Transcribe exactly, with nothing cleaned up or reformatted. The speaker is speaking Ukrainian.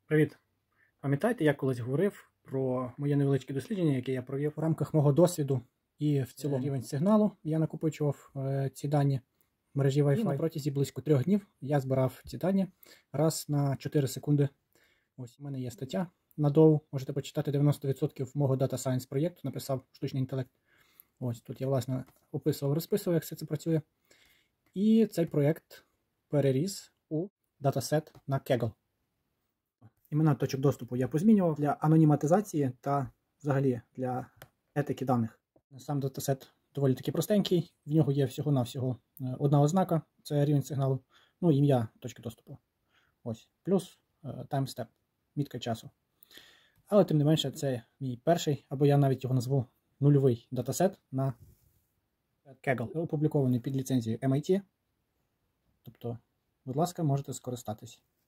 Привіт! Пам'ятаєте, я колись говорив про моє невеличке дослідження, яке я провів в рамках мого досвіду і в цілому рівень сигналу. Я накопичував е, ці дані в мережі Wi-Fi. І на протязі близько трьох днів я збирав ці дані раз на чотири секунди. Ось у мене є стаття на Dow. Можете почитати дев'яносто відсотків мого Data Science проєкту, написав штучний інтелект. Ось тут я, власне, описував, розписував, як все це працює. І цей проєкт переріс у датасет на Kaggle. Імена точок доступу я позмінював для аноніматизації та взагалі для етики даних. Сам датасет доволі таки простенький, в нього є всього-навсього одна ознака, це рівень сигналу, ну і ім'я точки доступу. Ось, плюс таймстеп, мітка часу. Але тим не менше це мій перший, або я навіть його назву нульовий датасет на Kaggle, опублікований під ліцензією ем ай ті. Тобто, будь ласка, можете скористатись.